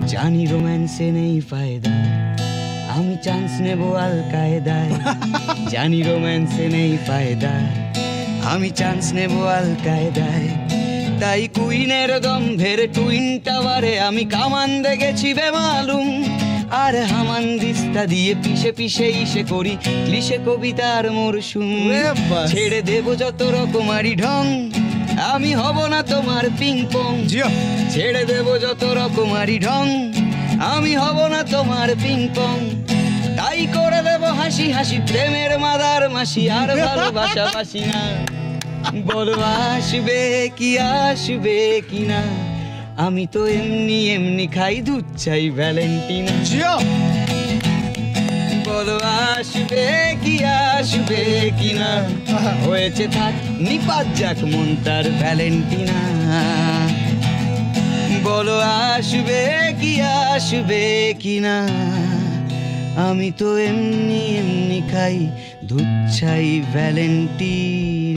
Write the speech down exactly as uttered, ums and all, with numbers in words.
জানি রোম্যান্সে নেই ফায়দা, আমি চান্স নেব আল কায়দায়। জানি রোম্যান্সে নেই ফায়দা, আমি চান্স নেব আল কায়দায়। তাই কুইনের গম্ভের টুইন টাওয়ারে আমি কামান দেখেছি বেমালুম, আর হামান দিস্তা দিয়ে পিছে পিছে ইসে করি ক্লিশে কবিতার মরশুম। ছেড়ে দেব যত রকমারি ঢং, আমি হব না তোমার পিং পং। ছেড়ে দেব যত রকমারি ঢং, আমি হব না তোমার পিং পং। তাই করে দেব হাসি হাসি প্রেমের মাদার মাসি, আর ভালোবাসা বাসি না। বলো আসবে কি আসবে কি না, আমি তো এমনি এমনি খাই দুধ চাই ভ্যালেন্টিনা। বলো আসবে কি আসবে কি না, হয়েছে থাক নিপাত যাক মন তার ভ্যালেন্টিনা। বলো আসবে কি আসবে কি না, আমি তো এমনি এমনি খাই দুধ চাই ভ্যালেন্টিনা।